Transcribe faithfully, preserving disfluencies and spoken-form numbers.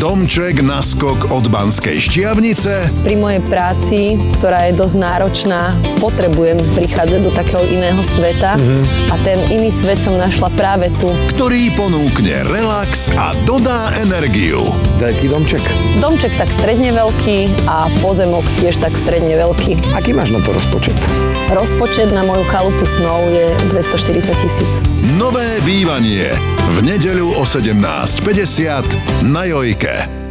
Domček na skok od Banskej Štiavnice. Pri mojej práci, ktorá je dosť náročná, potrebujem prichádzať do takého iného sveta mm-hmm. a ten iný svet som našla práve tu. Ktorý ponúkne relax a dodá energiu. Veľký domček? Domček tak stredne veľký a pozemok tiež tak stredne veľký. Aký máš na to rozpočet? Rozpočet na moju chalupu snov je dvestoštyridsať tisíc. Nové bývanie v nedeľu o sedemnásť päťdesiat na Jojke.